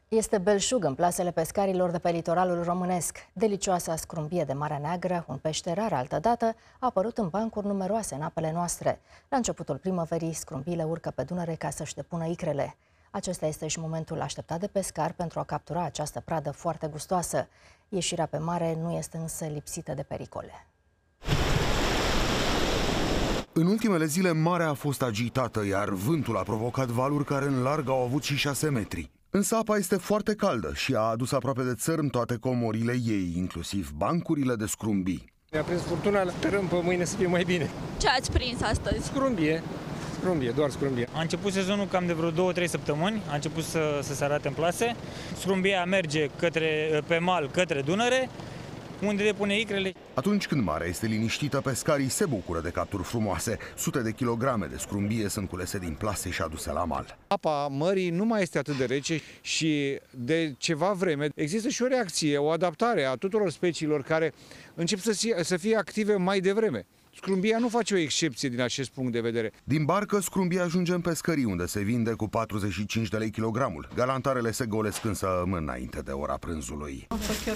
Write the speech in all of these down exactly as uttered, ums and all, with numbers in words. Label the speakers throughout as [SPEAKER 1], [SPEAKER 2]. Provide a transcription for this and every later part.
[SPEAKER 1] Este belșug în plasele pescarilor de pe litoralul românesc. Delicioasa scrumbie de Marea Neagră, un pește rar altădată, a apărut în bancuri numeroase în apele noastre. La începutul primăverii, scrumbiile urcă pe Dunăre ca să-și depună icrele. Acesta este și momentul așteptat de pescar pentru a captura această pradă foarte gustoasă. Ieșirea pe mare nu este însă lipsită de pericole.
[SPEAKER 2] În ultimele zile, marea a fost agitată, iar vântul a provocat valuri care în larg au avut și șase metri. Însă apa este foarte caldă și a adus aproape de țărm toate comorile ei, inclusiv bancurile de scrumbii.
[SPEAKER 3] Ne-a prins furtuna, sperăm pe mâine să fie mai bine.
[SPEAKER 4] Ce ați prins astăzi?
[SPEAKER 3] Scrumbie, scrumbie, doar scrumbie.
[SPEAKER 5] A început sezonul cam de vreo două trei săptămâni, a început să, să se arate în plase. Scrumbia merge către, pe mal către Dunăre, unde depune icrele.
[SPEAKER 2] Atunci când marea este liniștită, pescarii se bucură de capturi frumoase. Sute de kilograme de scrumbie sunt culese din plase și aduse la mal.
[SPEAKER 6] Apa mării nu mai este atât de rece și de ceva vreme există și o reacție, o adaptare a tuturor speciilor care încep să fie, să fie active mai devreme. Scrumbia nu face o excepție din acest punct de vedere.
[SPEAKER 2] Din barcă, scrumbia ajunge în pescării, unde se vinde cu patruzeci și cinci de lei kilogramul. Galantarele se golesc însă înainte de ora prânzului.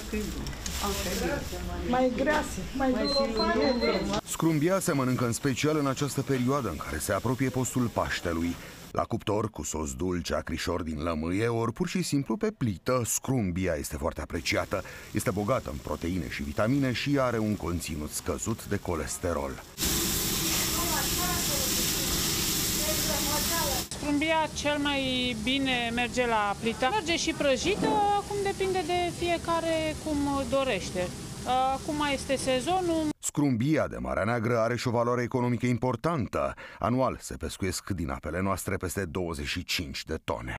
[SPEAKER 7] Mai grase, mai mai
[SPEAKER 2] Scrumbia se mănâncă în special în această perioadă în care se apropie postul Paștelui. La cuptor, cu sos dulce, acrișor din lămâie, ori pur și simplu pe plită, scrumbia este foarte apreciată. Este bogată în proteine și vitamine și are un conținut scăzut de colesterol.
[SPEAKER 8] Scrumbia cel mai bine merge la plită, merge și prăjită, acum depinde de fiecare cum dorește. Acum este sezonul.
[SPEAKER 2] Scrumbia de Marea Neagră are și o valoare economică importantă. Anual se pescuiesc din apele noastre peste douăzeci și cinci de tone.